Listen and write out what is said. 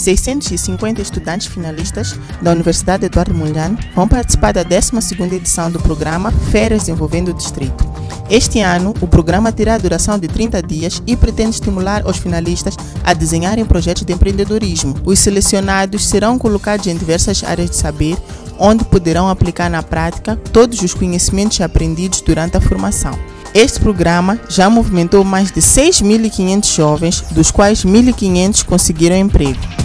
650 estudantes finalistas da Universidade Eduardo Mondlane vão participar da 12ª edição do programa Férias Desenvolvendo o Distrito. Este ano, o programa terá a duração de 30 dias e pretende estimular os finalistas a desenharem projetos de empreendedorismo. Os selecionados serão colocados em diversas áreas de saber, onde poderão aplicar na prática todos os conhecimentos aprendidos durante a formação. Este programa já movimentou mais de 6.500 jovens, dos quais 1.500 conseguiram emprego.